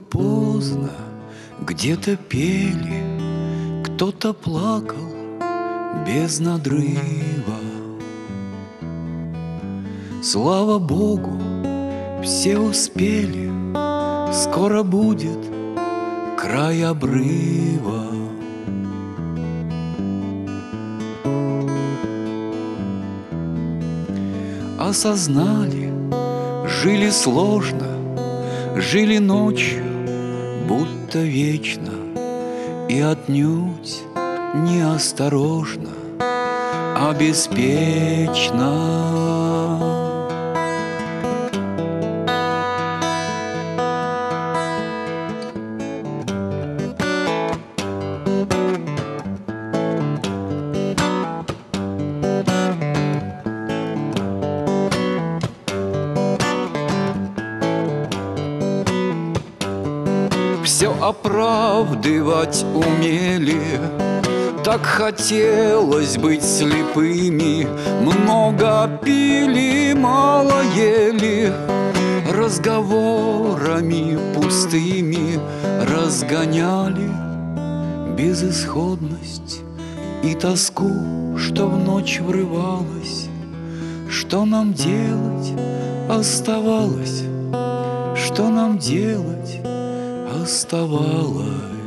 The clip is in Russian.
поздно, где-то пели, кто-то плакал без надрыва. Слава Богу, все успели, скоро будет край обрыва. Осознали, жили сложно, жили ночью, будто вечно, и отнюдь неосторожно, а беспечно. Все оправдывать умели, так хотелось быть слепыми. Много пили, мало ели, разговорами пустыми разгоняли безысходность и тоску, что в ночь врывалась. Что нам делать оставалось, что нам делать оставалось.